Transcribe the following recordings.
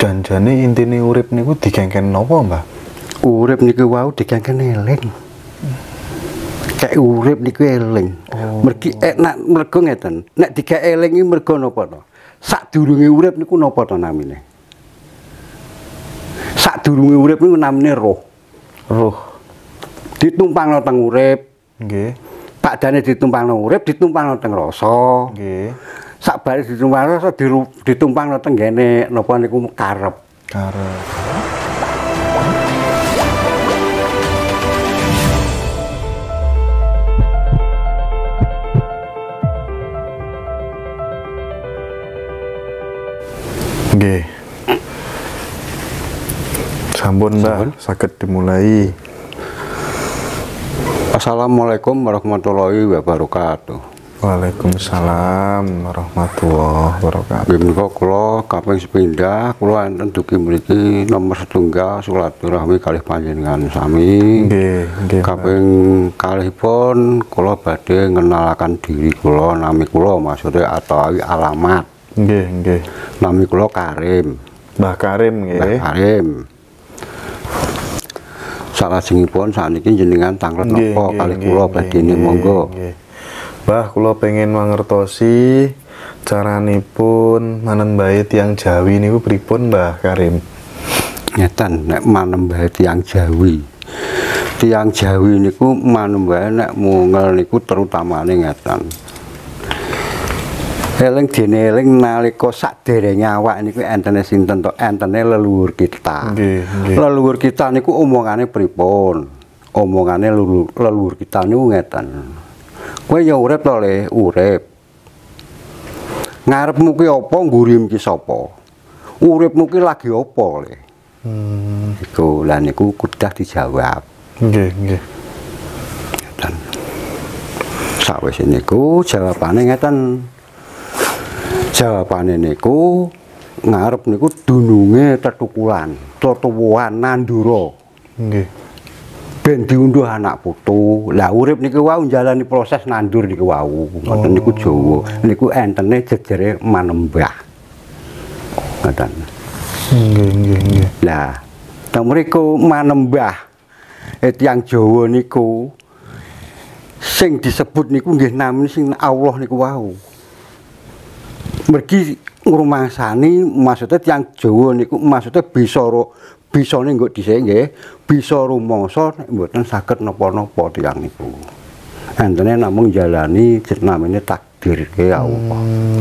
Janjane intine urip niku digengken napa, Mbah? Urip niku wau digengken eling. Kayak urip niku eling. Mergi nek mergo ngeten. Nek digawe eling iki mergo napa to? Sadurunge urip niku napa to namine? Sadurunge urip niku namine roh. Roh. Ditumpangno teng urip. Nggih. Padane ditumpangno urip, ditumpangno teng rasa. Nggih. Sakbare ditumpangno rasa ditumpangno teng gene napa niku karep. Karep. Nggih. Sampun, Mbah, saged dimulai. Assalamualaikum warahmatullahi wabarakatuh. Waalaikumsalam warahmatullahi wabarakatuh. Menika kula kaping sepindhah kula enten dugi mriki nomor setunggal silaturahmi kalih panjenengan sami. Nggih, kaping kalihipun kula badhe ngenalaken diri kula, nami kula maksudnya atawi alamat. Nggih. Nami kula Karim. Mbah Karim nggih. Mbah Karim. Salajengipun sakniki jenengan tanglet napa kalih kula badhe monggo. Mbah, kula pengen mangertosi caranipun manembahe tiyang Jawi niku pripun, Mbah Karim? Ngeten, nek manembahe tiyang Jawi. Tiyang Jawi niku manembahe nek mungel niku terutamane ngeten. Eling dene eling nalika saderenge awak niku entene sinten to? Entene leluhur kita. Nggih. Leluhur kita niku omongane pripun? Omongane leluhur kita niku ngeten. Kowe ya urip to, Le, urip. Ngarepmu ki apa, nggurim ki sapa? Uripmu ki lagi apa, Le? Iku lha niku kudah dijawab. Nggih. Ngeten. Sawise niku jawabane ngeten. Jawabane niku ngarep niku dununge tetukulan, totowoan nandura. Nggih. Ben diunduh anak putu. Lah urip niku wau njalani proses nandur niku wau. Ngoten niku Jawa. Niku entene jejere manembah. Ngoten. Nggih. Lah, teng mriku manembah tiyang Jawa niku sing disebut niku nggih namine sing Allah niku wau. Mergi ngrumangsani maksudnya tiyang Jawa niku maksudnya bisane nggo dhisik nggih, bisa rumangsa nek mboten saged napa-napa tiyang niku. Entene namung jalani namine takdirke Allah.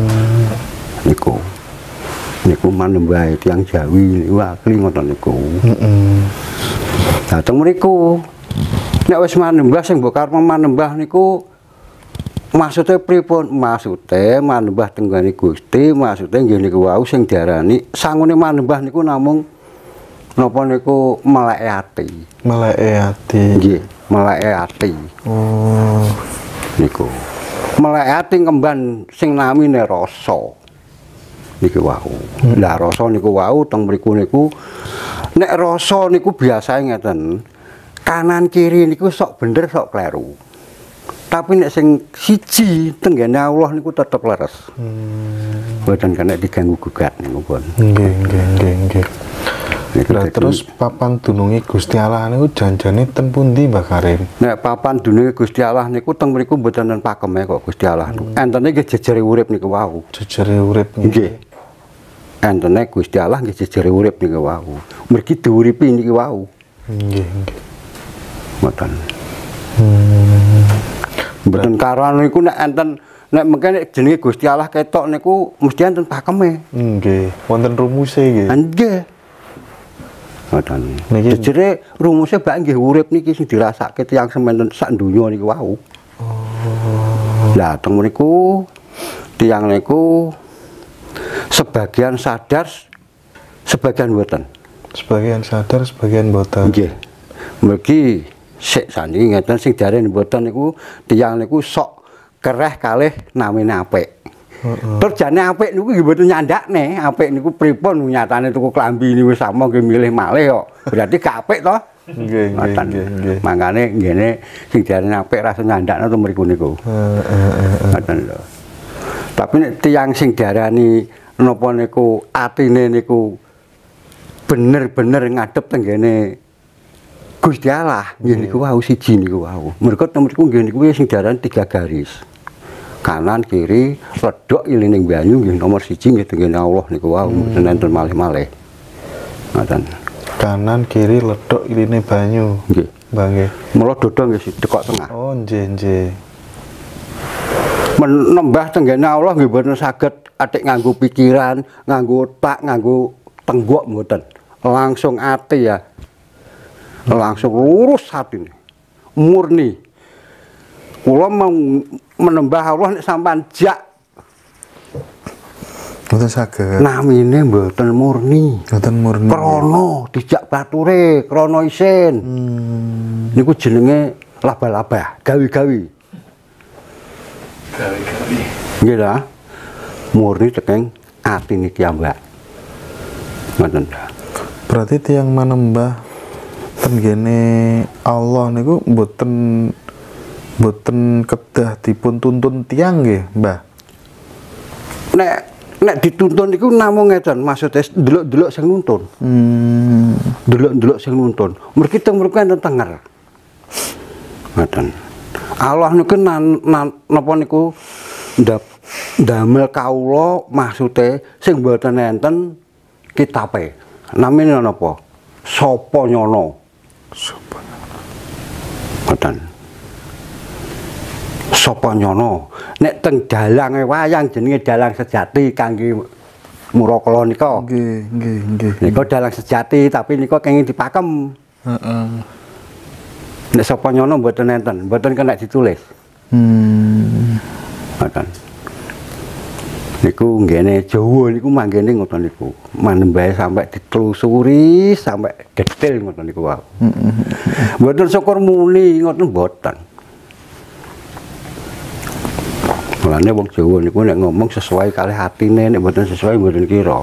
Niku manembah tiyang Jawi niku asli ngoten niku. Nah, teng mriku nek wis manembah sing mbok karep manembah niku maksude pripun? Maksude manembah tenggane Gusti, maksude nggih niku wau sing diarani sangune manembah niku namung napa niku meleke ati. Meleke ati. Nggih, meleke ati. Niku. Meleke ati ngemban sing namine rasa. Niku wau. Lah rasa niku wau teng mriku niku nek rasa niku biasa ngeten. Kanan kiri niku sok bener sok kleru. Tapi nek sing siji tenggene Allah niku tetep leres. Mboten kena diganggu gugat niku pun. Nggih. Lah terus papan dununge Gusti Allah niku janjane ten pundi, Mbah Karim? Nek papan dununge Gusti Allah niku teng mriku mboten enten pakeme kok Gusti Allah. Entene nggih jejere urip niku wau. Jejere urip nggih. Entene Gusti Allah nggih jejere urip niku wau. Mergi diuripi niki wau. Nggih. Mboten. Mboten karan niku nek enten nek mengke jenenge Gusti Allah ketok niku mesti enten pakeme. Nggih. Wonten rumuse nggih. Nggih. Niki jejere rumuse bak nggih urip niki sing dirasake tiyang sementen sak donya niku wau. Lah teng mriku tiyang niku sebagian sadar sebagian mboten. Sebagian sadar sebagian mboten. Nggih. Mergi sik saniki ngeten sing diarani mboten niku tiyang niku sok kereh kalih namine apik. Terus jane apik niku nggih mboten nyandakne, apik niku pripun nyatane tuku klambi niku wis sama nggih milih malih kok. Berarti gak apik to? Nggih. Mangane ngene sing diarani apik rasa nyandakne to mriku niku. Ngoten lho. Tapi nek tiyang sing diarani napa niku atine niku bener-bener ngadep teng kene Gusti Allah nggih niku wau siji niku wau. Mergo teng mriku nggih niku sing diarani 3 garis. Kanan kiri ledok ilining banyu nggih nomor 1 nggih teng kene Allah niku wau mboten enten malih-malih. Ngoten. Kanan kiri ledok iline banyu. Nggih. Mbah nggih. Mula dodong nggih dekok tengah. Oh nggih nggih. Menembah teng kene Allah nggih mboten saged atik nganggo pikiran, nganggo otak, nganggo tenggok mboten. Langsung ati ya. Langsung lurus hati ini, murni. Kula mau menembah Allah nek sampean jak Mboten saged. namine mboten murni. Mboten murni. Krana dijak bature, krana isin. Niku jenenge laba-laba, gawi-gawi. Gawi-gawi. Nggih ta? Murni teking ati niki ambak. Ngoten ta. Berarti tiyang manembah tenggene Allah niku mboten kedah dipun tuntun tiyang nggih, Mbah. Nek dituntun niku namung ngeten, maksude delok-delok sing nuntun. Delok-delok sing nuntun. Mergi teng mriku enten tenger. Ngoten. Allah niku napa niku ndamel kawula maksude sing mboten enten kitabe. Namine napa? Sapa nyono? Ngoten. Sapa nyono? Nek teng dalange wayang jenenge dalang sejati kangge murakala nika. Nggih, nggih, nggih. Nika dalang sejati tapi nika kenging dipakem. Heeh. Nek sapa nyono mboten enten, mboten kena ditulis. Ngoten. Niku nggene Jawa niku manggene ngoten niku. Manembahe sampai ditelusuri sampai detail ngoten niku wae. Mboten syukur muni ngoten mboten. Mulane wong Jawa niku nek ngomong sesuai kalih atine, nek mboten sesuai mboten kira.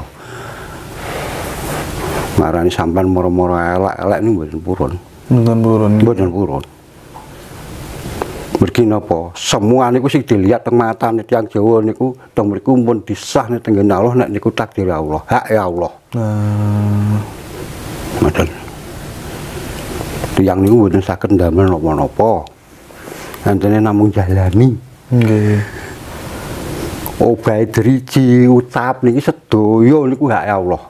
Marani sampean moro-moro elek-elek niku mboten purun. Mboten purun. Mboten purun. Mergi napa? Semua niku sing dilihat teng matane tiyang Jawa niku teng mriku pun disahne teng Allah nek niku takdir Allah, hak Allah. Nah, Ngoten. Tiyang niku mboten saged ndamel napa-napa. Antene namung jalani. nggih. Obahe driji ucap niki sedaya niku hak Allah.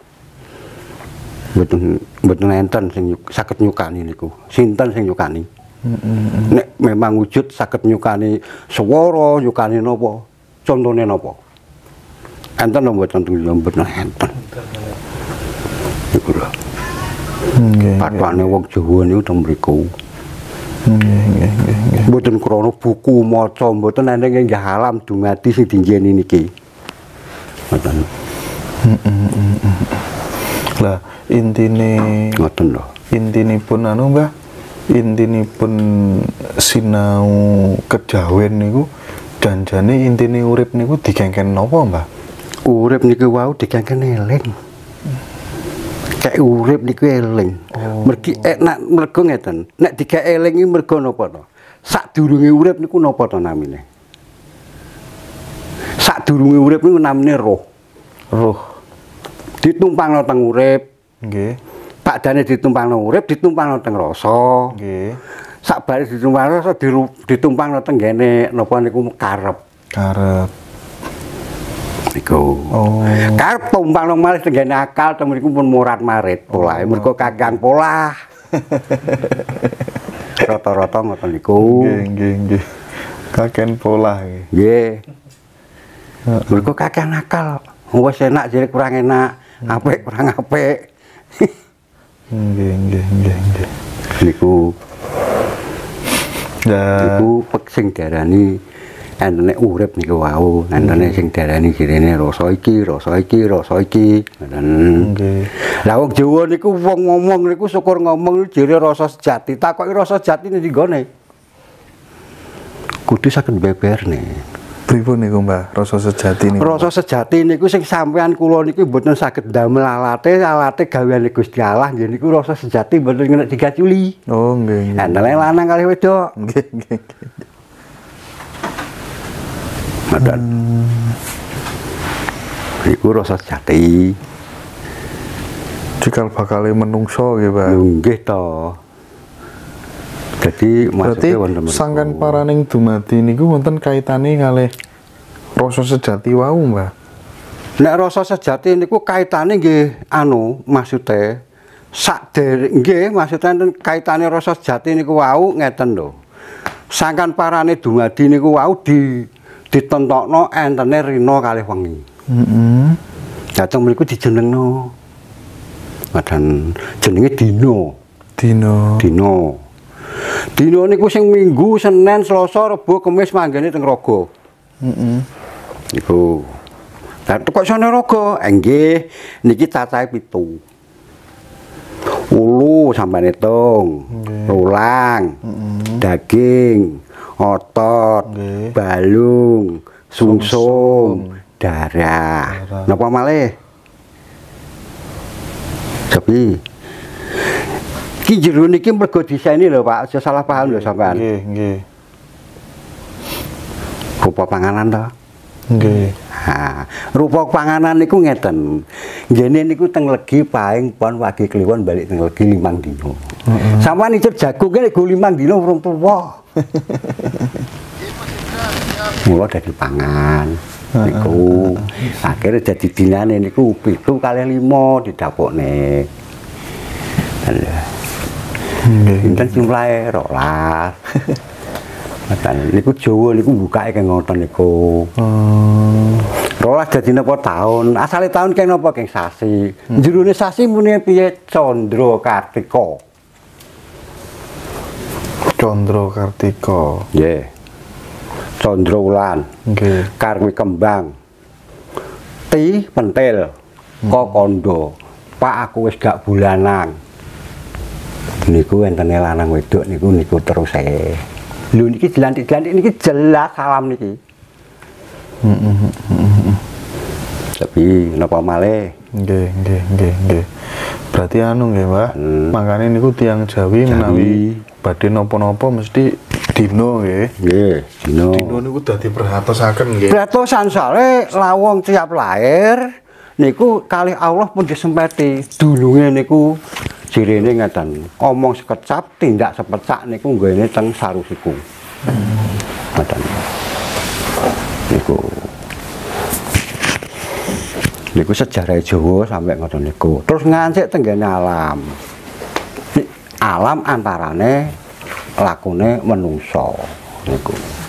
Mboten enten sing saged nyukani niku. Sinten sing nyukani? Nek memang wujud saged nyukani swara, nyukani napa? Contone napa? Enten lho mboten mboten enten. Iku lho. Nggih. Patwane wong Jawa niku teng mriku. Nggih, nggih, nggih. Mboten krana buku maca, mboten eneng enggah alam dumadi sing dinjeni niki. Ngoten. Lah, intine Ngoten lho. intinipun anu, Mbah. Intinipun sinau kejawen niku janjane intine urip niku digengken napa, Mbah? Urip niku wau digengken eling. Kayak urip niku eling. Mergi enak mergo ngeten. Nek digawe eling iki mergo napa to? Sadurunge urip niku napa to namine? Sadurunge urip niku namine roh. Roh. Ditumpangno teng urip. Nggih. Padane ditumpangno urip, ditumpangno teng rasa. Nggih. Sakbare ditumpangno rasa ditumpangno teng kene napa niku karep. Karep. Niku. Oh. Karep tumpangno malih teng kene akal teng mriku pun murat-marit polahe mergo kakang polah. Rata-rata ngoten niku. Nggih, nggih, nggih. Kaken pola iki. Nggih. Mergo kakang akal. Wis enak jare kurang enak, apik kurang apik. Nggih, nggih, nggih, nggih. Niku Lah, niku sing diarani entene urip niku wau, entene sing diarani jirene rasa iki, rasa iki, rasa iki. Ngoten. nggih. Lah wong Jawa niku wong ngomong niku syukur ngomong jere rasa sejati. Takoki rasa sejati ndi nggone? Kudu saged beberne. Pripun niku, Mbah? Rasa sejati niku. Rasa sejati niku sing sampean kula niku mboten saged damel alate gaweane Gusti Allah nggih niku rasa sejati mboten kena digaculi. Oh, nggih, nggih. Antene lanang kalih wedok. Nggih, nggih. Ngoten. Iku rasa sejati. cikal bakale menungso nggih, Pak. Nggih to. Jadi Berarti sangkan paraning dumadi niku wonten kaitane kalih rasa sejati wau, Mbah. Nek rasa sejati niku kaitane nggih anu maksude sakdereng nggih maksude kaitane rasa sejati niku wau ngeten lho. Sangkan parane dumadi niku wau ditontokno entene rina kalih wengi. Heeh. Dateng mriku dijenengno. Padahal jenenge dina. Dina. Dina niku sing Minggu, Senin, Selasa, Rebo, Kamis manggene teng Raga. Heeh. Niku. Lah kok sone Raga? Nggih, niki cacahe 7. Ulu sampeyan hitung. Tulang. Daging, otot, balung, sungsum, darah. Napa malih? Tapi iki jero niki mergo disaini lho Pak, aja salah paham lho sampean. Nggih, nggih. Rupa panganan to? Nggih. Ha, rupa panganan niku ngeten. Ngene niku teng legi paing pon wagi kliwon balik teng legi 5 dina. Sampeyan icip jagung nek go 5 dina urung tuwa. Mula dadi pangan. Niku akhirnya jadi dinane niku 7 kali 5 didapukne. Pinten jumlahe 12. Matan niku Jawa niku bukake keng ngoten niku. 12 dadi napa taun? Asale taun keng napa keng sasi. Jerone sasi muni piye Candra Kartika. Candra Kartika. Nggih. Candra Wulan. Nggih. Karmi kembang. Ti pentil. Kokondo. Pak aku wis gak bulanan. Niku entene lanang wedok niku terus ae. Lho niki dilantik-lantik niki jelas salam niki. Tapi napa malih? Nggih. Berarti anu nggih, Mbah. Makane niku tiyang Jawi menawi badhe napa-napa mesti dina nggih. Nggih, dina. Dina niku dadi perhatosaken nggih. Perhatosan sale lawang tiap lahir niku kalih Allah pun disempeti. Dulunge niku jirene ngeten, omong sekecap, tindak sepecak niku nggone teng sarusiku. Ngoten. Niku sejarah Jawa sampai ngoten niku. Terus ngancik tenggene alam. Alam antarane lakune menungso niku.